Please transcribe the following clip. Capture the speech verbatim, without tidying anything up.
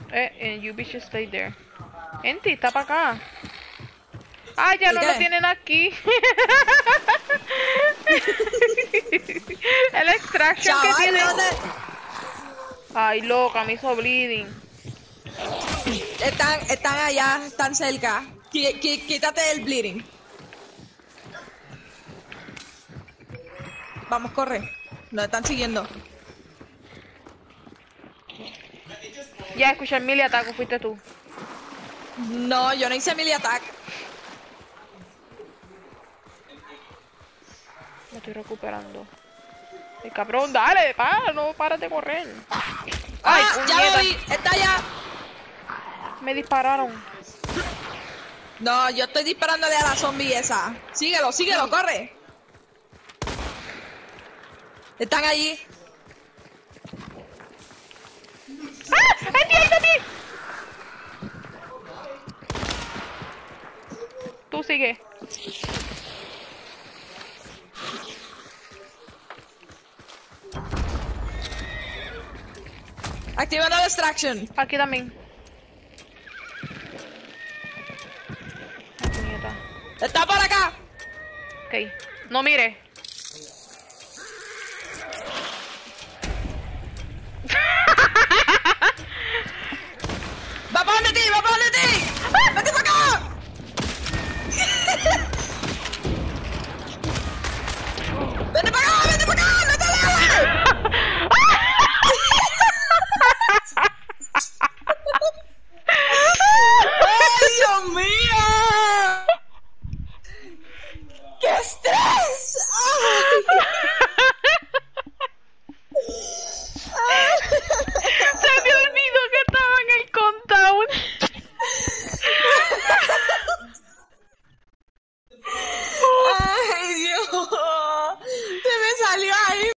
Eh, and you bitch stay there. Enti, está para acá. Ah, ya no qué? lo tienen aquí. El extraction que Chaval, tiene. ¿dónde? Ay, loca, me hizo bleeding. Están, están allá, están cerca. Qui- qui- quítate el bleeding. Vamos, corre. Nos están siguiendo. Ya, escuché el melee attack, fuiste tú. No, yo no hice melee attack. Me estoy recuperando. El cabrón, dale, para, no paras de correr. Ay, Ah, ya puñeta. lo vi. Está allá. Me dispararon. No, yo estoy disparándole a la zombie esa. Síguelo, síguelo, corre. Están allí. ¡Ah! ¡Andy, ahí está ti! Tú sigue. Activando la distraction. Aquí también. Ay, puñeta. Está por acá. Ok. No mire.